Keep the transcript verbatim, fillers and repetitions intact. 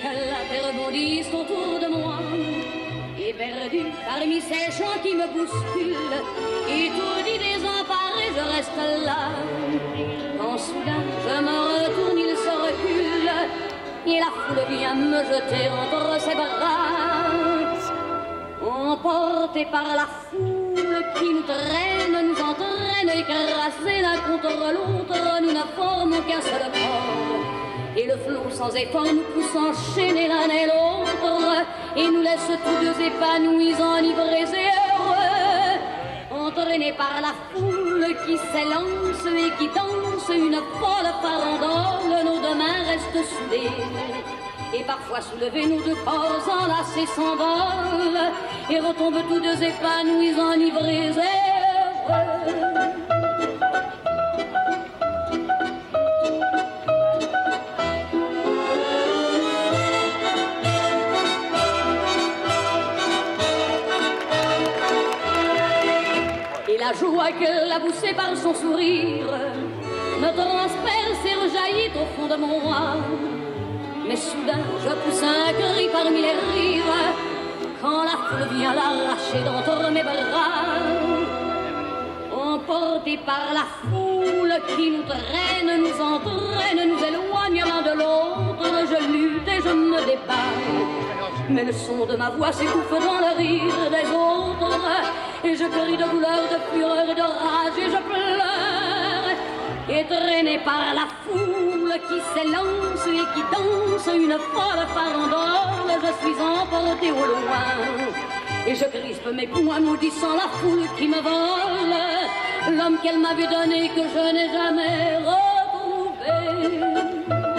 que la terre bondisse autour de moi. Perdu parmi ces gens qui me bousculent, étourdi, désemparé, je reste là. Quand soudain je me retourne, il se recule, et la foule vient me jeter entre ses bras. Emportés par la foule qui nous traîne, nous entraîne, écrasés l'un contre l'autre, nous ne formons qu'un seul corps. Et le flot sans effort nous pousse enchaîner l'un et l'autre, et nous laisse tous deux épanouis, enivrés et heureux, entraînés par la foule qui s'élance et qui danse une folle farandole. Nos deux mains restent soudées, et parfois soulevés, nos deux corps enlacés s'envolent, et retombent tous deux épanouis, enivrés et heureux. La joie qu'elle a poussée par son sourire me transperce et rejaillit au fond de mon âme. Mais soudain je pousse un cri parmi les rires quand la foule vient l'arracher d'entre mes bras. Emportés par la foule qui nous traîne, nous entraîne, nous éloigne l'un de l'autre, je lutte et je me débat. Mais le son de ma voix s'étouffe dans le rire des autres, et je crie de douleur, de fureur et de rage, et je pleure. Et traîné par la foule qui s'élance et qui danse une folle farandole, je suis emporté au loin, et je crispe mes poings maudissant la foule qui me vole l'homme qu'elle m'avait donné, que je n'ai jamais retrouvé.